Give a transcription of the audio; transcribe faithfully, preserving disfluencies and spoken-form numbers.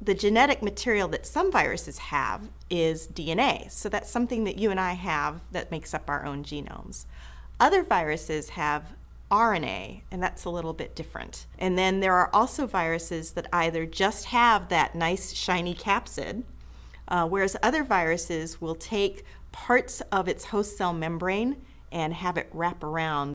The genetic material that some viruses have is D N A. So that's something that you and I have that makes up our own genomes. Other viruses have R N A, and that's a little bit different. And then there are also viruses that either just have that nice shiny capsid, uh, whereas other viruses will take parts of its host cell membrane and have it wrap around